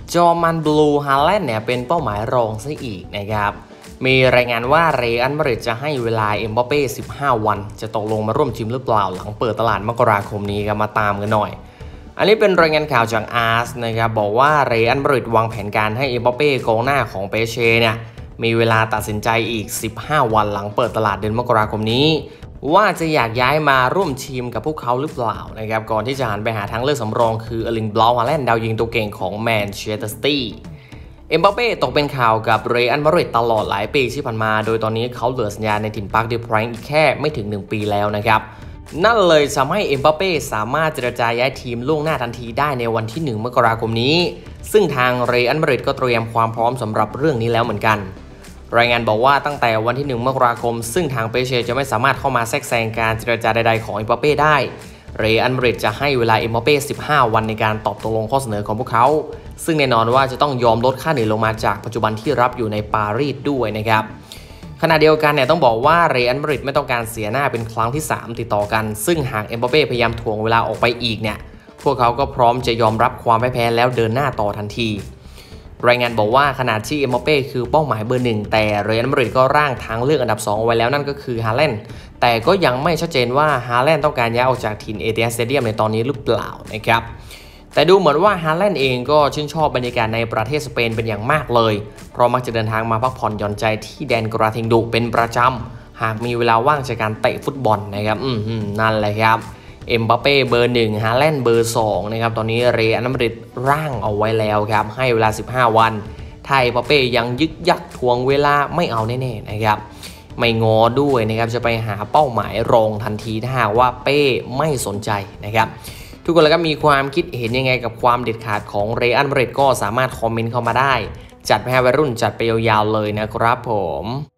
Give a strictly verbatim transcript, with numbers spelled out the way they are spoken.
จอร์มันบลูฮาแลนด์เนี่ยเป็นเป้าหมายรองซะอีกนะครับมีรายงานว่าเรอัลมาดริดจะให้เวลาเอ็มบัปเป้สิบห้าวันจะตกลงมาร่วมทีมหรือเปล่าหลังเปิดตลาดมกราคมนี้ครับมาตามกันหน่อยอันนี้เป็นรายงานข่าวจากอาร์สนะครับบอกว่าเรอัลมาดริดวางแผนการให้เอ็มบัปเป้กองหน้าของเปเช่เนี่ยมีเวลาตัดสินใจอีกสิบห้าวันหลังเปิดตลาดเดือนมกราคมนี้ว่าจะอยากย้ายมาร่วมทีมกับพวกเขาหรือเปล่านะครับก่อนที่จะหันไปหาทางเลือกสำรองคือเออร์ลิง บราวน์ ฮาแลนด์ดาวยิงตัวเก่งของแมนเชสเตอร์ซิตี้เอ็มบัปเป้ตกเป็นข่าวกับเรอัลมาดริดตลอดหลายปีที่ผ่านมาโดยตอนนี้เขาเหลือสัญญาในถิ่นปาร์คเดอ แพรงค์อีกแค่ไม่ถึงหนึ่งปีแล้วนะครับนั่นเลยทำให้เอ็มบัปเป้สามารถเจรจาย้ายทีมล่วงหน้าทันทีได้ในวันที่หนึ่งมกราคมนี้ซึ่งทางเรอัลมาดริดก็เตรียมความพร้อมสำหรับเรื่องนี้แล้วเหมือนกันรายงานบอกว่าตั้งแต่วันที่หนึ่งมกราคมซึ่งทางเปเช่จะไม่สามารถเข้ามาแทรกแซงการเจรจาใดๆของเอ็มบัปเป้ได้เรอัลมาดริดจะให้เวลาเอ็มบัปเป้สิบห้าวันในการตอบตกลงข้อเสนอของพวกเขาซึ่งแน่นอนว่าจะต้องยอมลดค่าเหนื่อยลงมาจากปัจจุบันที่รับอยู่ในปารีสด้วยนะครับขณะเดียวกันเนี่ยต้องบอกว่าเรอัลมาดริดไม่ต้องการเสียหน้าเป็นครั้งที่สามติดต่อกันซึ่งหากเอ็มบัปเป้พยายามถ่วงเวลาออกไปอีกเนี่ยพวกเขาก็พร้อมจะยอมรับความพ่ายแพ้แล้วเดินหน้าต่อทันทีรายงานบอกว่าขณะที่เอ็มบัปเป้คือเป้าหมายเบอร์หนึ่งแต่เรอัลมาดริดก็ร่างทางเลือกอันดับสองไว้แล้วนั่นก็คือฮาแลนด์แต่ก็ยังไม่ชัดเจนว่าฮาแลนด์ต้องการย้ายออกจากถิ่นเอติฮัดสเตเดียมในตอนนี้หรือเปล่านะครับแต่ดูเหมือนว่าฮาแลนด์เองก็ชื่นชอบบรรยากาศในประเทศสเปนเป็นอย่างมากเลยเพราะมักจะเดินทางมาพักผ่อนหย่อนใจที่แดนกราเทงดุเป็นประจำหากมีเวลาว่างจากการเตะฟุตบอลนะครับอืมนั่นแหละครับเอ็มบัปเป้เบอร์หนึ่งฮาแลนด์เบอร์สองนะครับตอนนี้เรอัลมาดริดร่างเอาไว้แล้วครับให้เวลาสิบห้าวันถ้าเอ็มบัปเป้ยังยึกยักทวงเวลาไม่เอาแน่ๆนะครับไม่งอด้วยนะครับจะไปหาเป้าหมายรองทันทีถ้าหากว่าเป้ไม่สนใจนะครับทุกคนแล้วก็มีความคิดเห็นยังไงกับความเด็ดขาดของเรอัลมาดริดก็สามารถคอมเมนต์เข้ามาได้จัดไปให้วัยรุ่นจัดไปยาวๆเลยนะครับผม